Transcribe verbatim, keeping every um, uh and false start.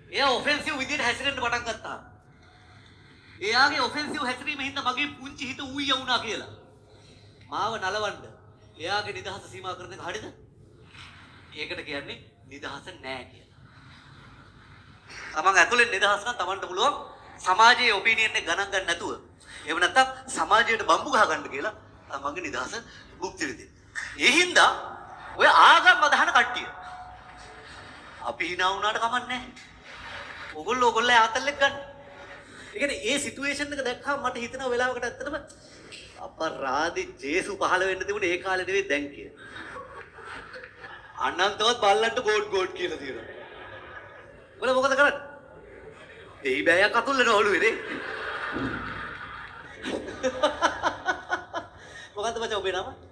එයා ඔෆෙන්සිව් විදියට හැසිරෙන්න පටන් ගත්තා. එයාගේ ඔෆෙන්සිව් හැසිරීම හින්දා මගේ පුංචි හිත ඌයිය වුණා කියලා. මාව නලවන්න. එයාගේ නිදහස සීමා කරන එක හරියද? ඒකට කියන්නේ නිදහස නෑ කියලා. තමන් ඇතුලෙන් නිදහස් නම් තමන්ට පුළුවන් සමාජයේ ඔපිනියන් එක ගණන් ගන්න නැතුව. එහෙම නැත්නම් සමාජයට බම්බු ගහ ගන්න කියලා තමන්ගේ නිදහස භුක්ති විඳින්න. ඒ හින්දා ඔය ආගම් අදහන කට්ටිය අපි hina වුණාට කමක් නැහැ. ඕගොල්ලෝ ඕගොල්ලෝ ආතල්ලෙක් ගන්න. ඒ කියන්නේ ඒ සිටුේෂන් එක දැක්කම මට හිතෙනවා වෙලාවකට ඇත්තටම අපරාධි ජේසු පහළ වෙන්න තිබුණේ ඒ කාලේ නෙවෙයි දැන් කියලා. අනන්තවත් බල්ලන්ට ගෝඩ් ගෝඩ් කියලා තියෙනවා. ඔයාලා මොකද කරන්නේ? එයි බෑයක් අතුල්ලන ඔළුවේ නේ. මොකද්ද මචං ඔබේ නම?